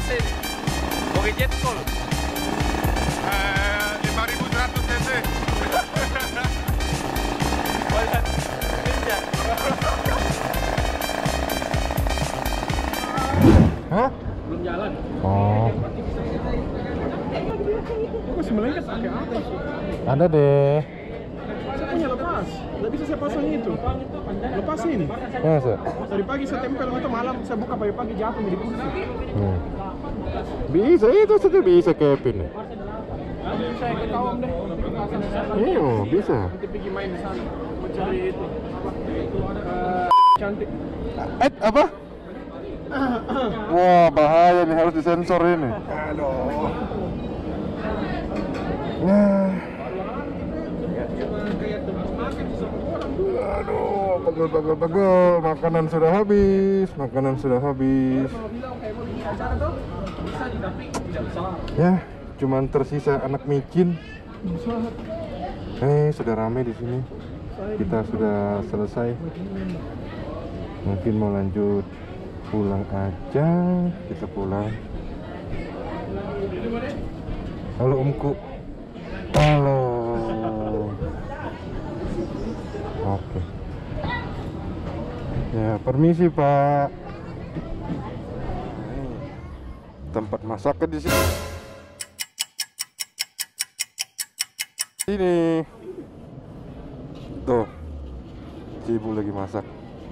ini? Pakai jet cool. 5100 cc. Banyak ninja. Hah? Belum jalan. Oh, Kok sebenarnya pakai apa sih? ada deh. Saya punya lepas. Nggak bisa saya pasang itu. Lepasin. Masa? Dari pagi saya tempel itu malam saya buka pagi-pagi jatuh di kursi. Bisa, itu saja bisa Kevin. Nanti saya ke kawam deh. Iya, bisa. Nanti pergi main di sana. Mencari itu. Cantik. Apa? Wah, bahaya nih, harus disensor ini. Aduh. Aduh, pegel. Makanan sudah habis. Ya, cuman tersisa anak micin. Sudah rame di sini. Kita sudah selesai. Mungkin mau lanjut pulang aja. Kita pulang. Halo Omku. Halo. Oke. Ya, permisi Pak. Tempat masaknya di sini. Ini. Tuh. Ibu lagi masak.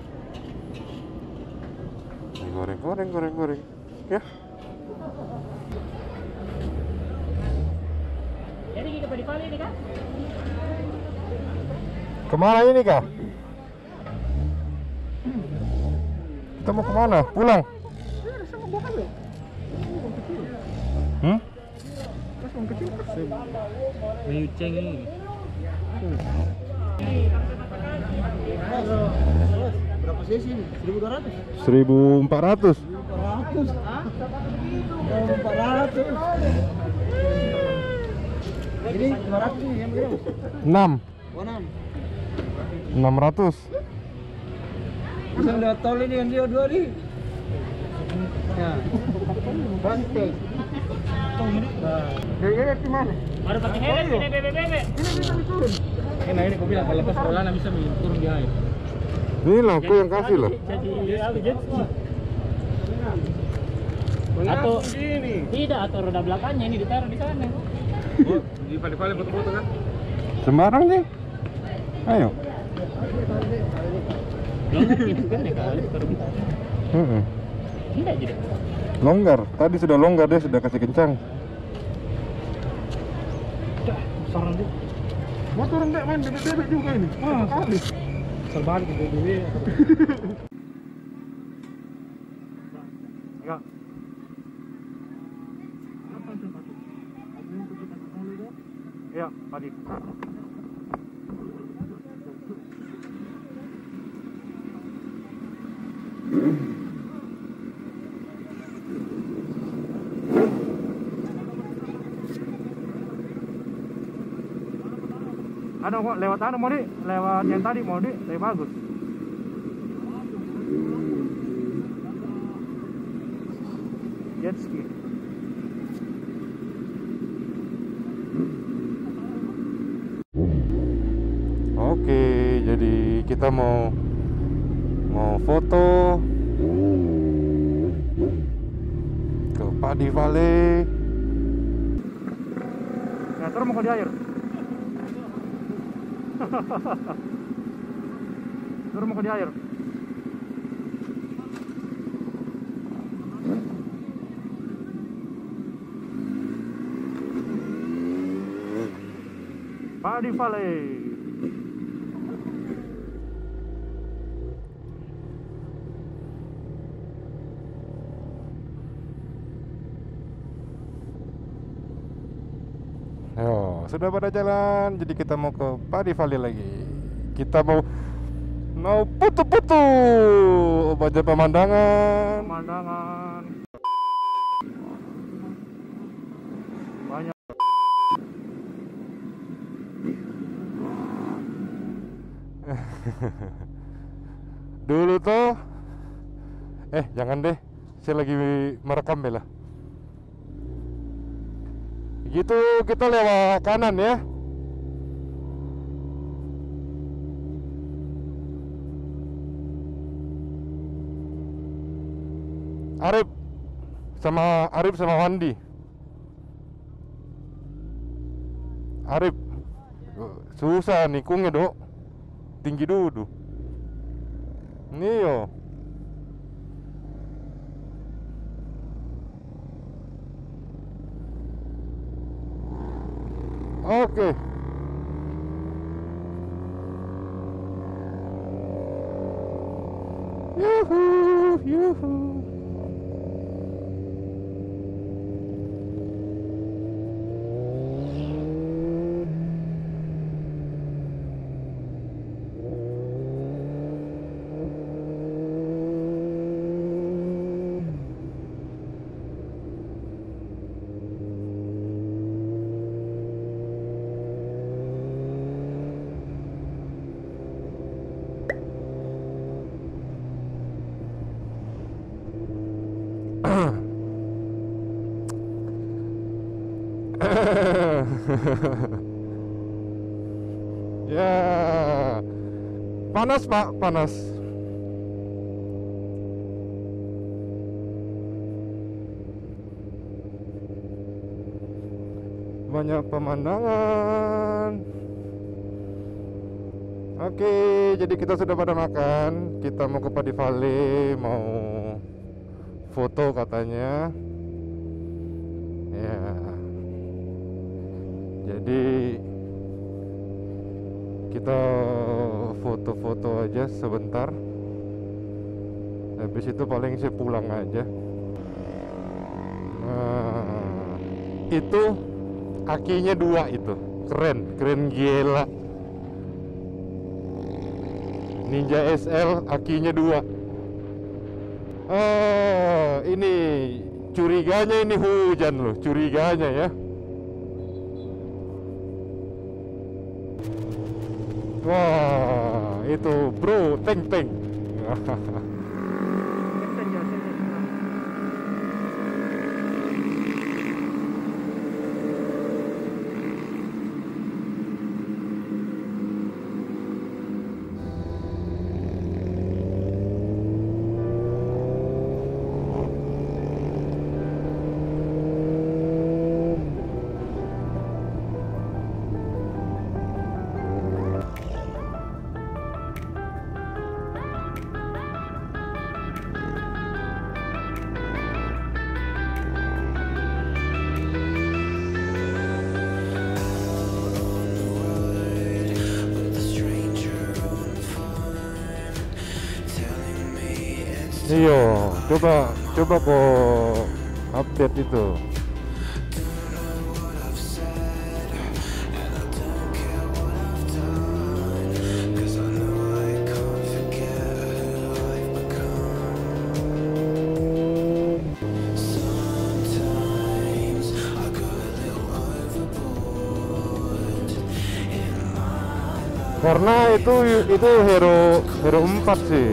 Goreng. Ya. Jadi kita di Bali ini kan? Kemana ini kah? Kita mau kemana? Pulang? Meyuceng ini. Berapa sesi ini? 1200? 1400. 400? Hah? 400? Ini 500 nih yang berapa? 6. Oh, 6. 600. Bisa lewat tol ini yang dia dua nih. Ya. Banteng. Nah, di mana? Baru pakai helm ini bebe. Ini aku bilang kalau lepas perlahan bisa turun di air. Ini lah, aku yang kasih lah. Jadi jet ski. Atau tidak, atau roda belakangnya ini ditaruh di sana. Oh, di Pali-Pali foto-foto kan? Sembarang nih. Ayo. Longgar gitu kan ya kali taruh. Tidak jadi. Longgar. Tadi sudah longgar, dia sudah kasih kencang. Saran dia. Motor enggak main bebek juga ini. Kali. Terbalik bebek. Enggak. Ya, tadi. Ada kok lewat mau di lewat yang tadi mau di lebih bagus. Jet ski. Oke, jadi kita mau foto ke Padi Valley. Ya, terus mau di air. Turun mau di air. Padi Valley. Yo, sudah pada jalan, jadi kita mau ke Padi Valley lagi. Kita mau putu-putu, baca pemandangan. Banyak. Dulu tuh, jangan deh, saya lagi merekam Bella. Gitu kita lewat kanan ya. Arif sama Wandi. Arif, susah nikungnya dok, tinggi dulu. Nih yo. Oke. Yuhu, yuhu. Ya, panas Pak, panas. Banyak pemandangan. Oke, jadi kita sudah pada makan. Kita mau ke Padi Valley, mau foto katanya. Ya. Jadi kita foto-foto aja sebentar. Habis itu paling saya pulang aja. Nah, itu akinya 2 itu. Keren gila. Ninja SL akinya 2. Ini curiganya ini hujan loh, curiganya ya. Wah, itu bro, tank. Iya, coba kok update itu. Karena itu Hero 4 sih.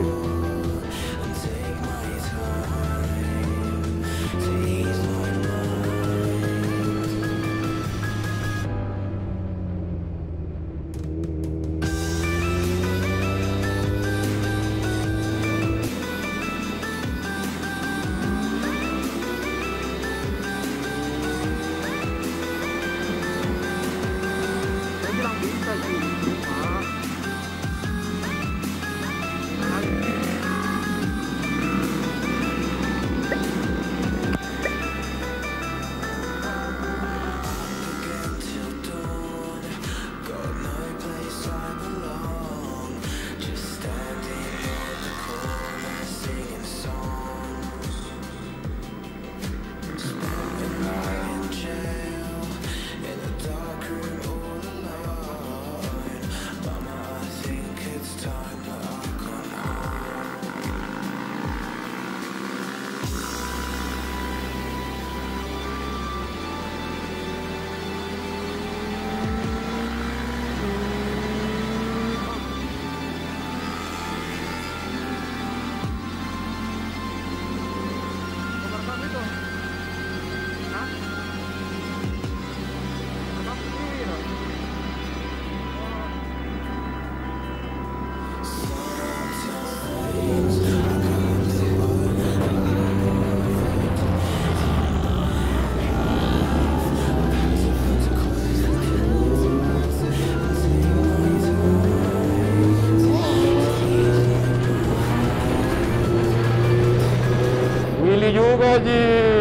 Willy juga, Ji.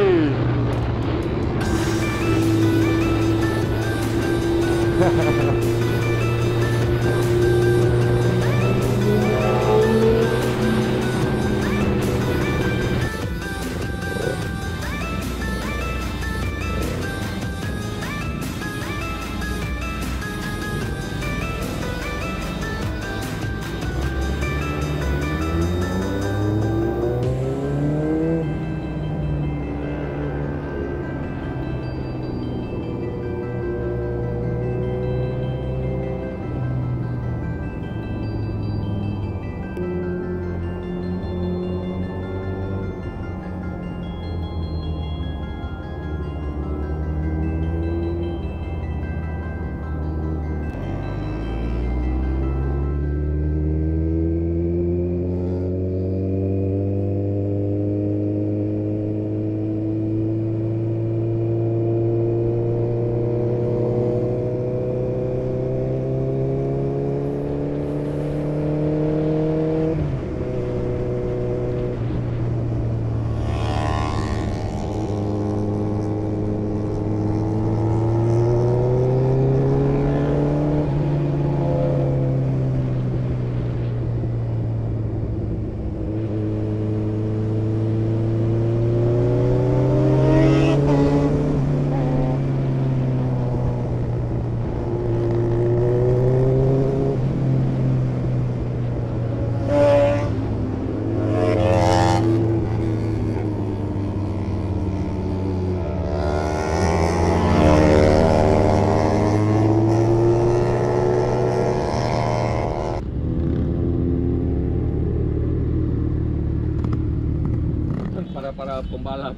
Para pembalap.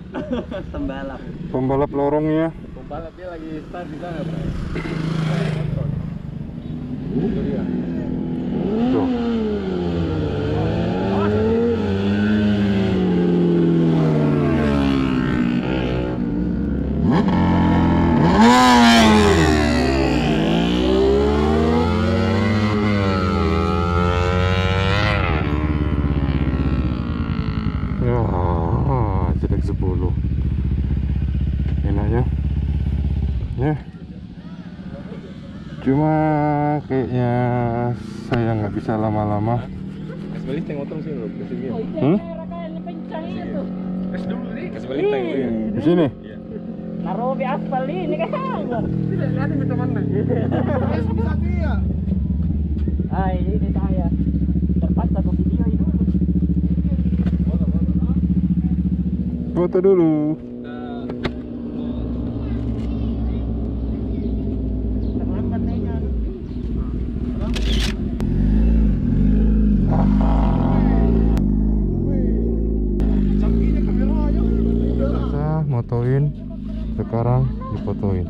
Pembalap lorongnya. Pembalap dia lagi start di sana, Bro. Itu dia. Tuh. Jelek 10 enaknya ya, cuma kayaknya saya nggak bisa lama-lama. Kasih balik tengok otong sini loh, kasih dia. Kasih dulu nih. Kasih balik tengok dia. Di sini Taruh di aspal ini kan. Tidak ada minta mana. Bisa dia. Ah, ini saya. Terpaksa ke video ini dulu. foto dulu. Terlambat nanya. Saya motoin, sekarang difotoin.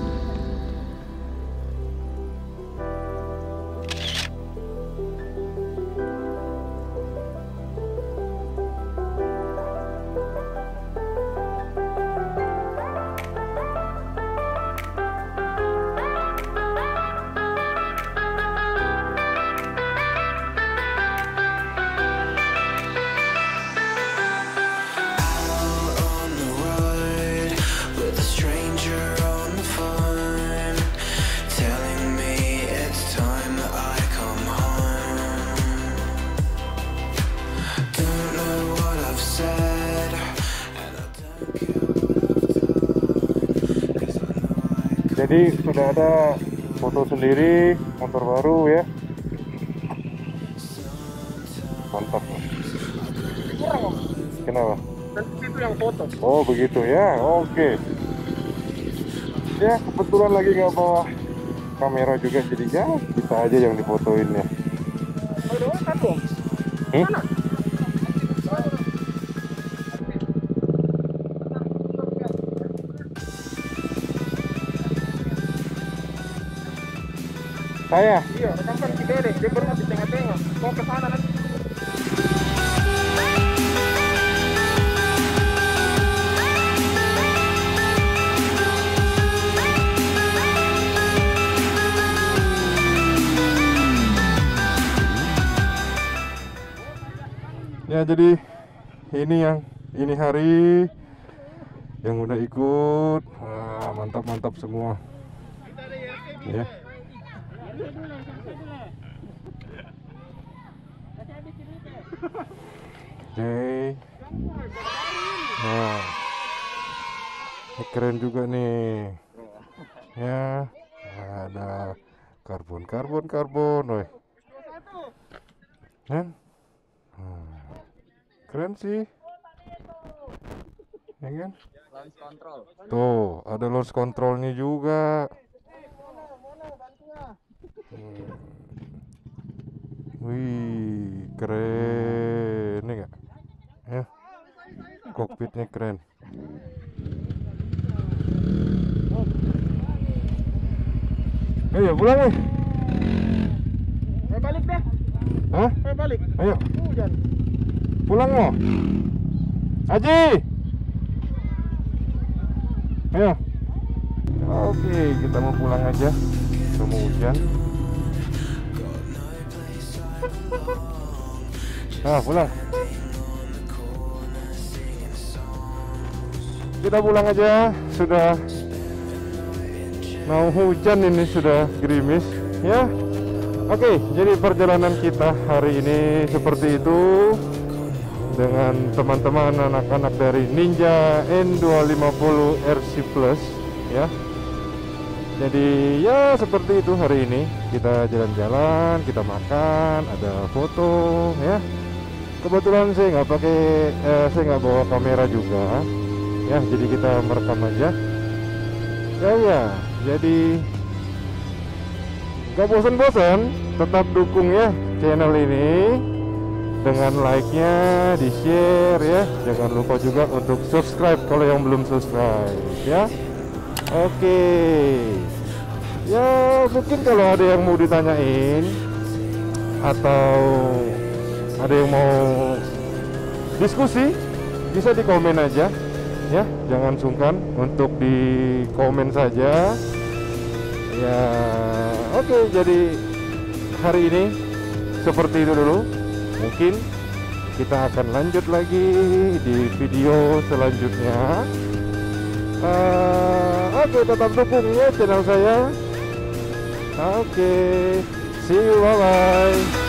Jadi sudah ada foto sendiri motor baru ya, mantap. Kenapa? Nanti itu yang foto. Oh begitu ya, oke. Ya kebetulan lagi nggak bawa kamera juga, jadinya kita aja yang difotoin ya. Udah kan dong. Mana? Saya? Iya, rekamkan si Dede, dia baru di tengah-tengah. Mau ke sana nanti. Ya jadi ini yang ini hari yang udah ikut. Wah, mantap semua ya. Oke. Nah, ini keren juga nih ya, ada karbon, woi. Kan? Keren sih ya kan? Launch control. Tuh, ada launch controlnya juga. Wih, keren nih gak? Ya, kokpitnya keren. Ayo pulang nih. Balik deh. Hah? Balik. Ayo Hujan. pulang mau. Aji. Ayo. Oke, kita mau pulang aja. Udah mau hujan. Nah, pulang. Kita pulang aja. Sudah mau hujan ini, sudah gerimis ya. Oke, jadi perjalanan kita hari ini seperti itu dengan teman-teman anak-anak dari Ninja N250 RC Plus ya. Jadi ya seperti itu hari ini. Kita jalan-jalan, kita makan, ada foto ya. Kebetulan saya nggak bawa kamera juga ya, jadi kita merekam aja ya. Jadi gak bosan-bosan, tetap dukung ya channel ini dengan like-nya, di-share ya. Jangan lupa juga untuk subscribe kalau yang belum subscribe ya. Oke. Ya mungkin kalau ada yang mau ditanyain atau ada yang mau diskusi, bisa di komen aja ya. Jangan sungkan untuk di komen saja. Ya, oke, jadi hari ini seperti itu dulu. Mungkin kita akan lanjut lagi di video selanjutnya. Oke, tetap dukung ya channel saya. Oke, see you, bye bye.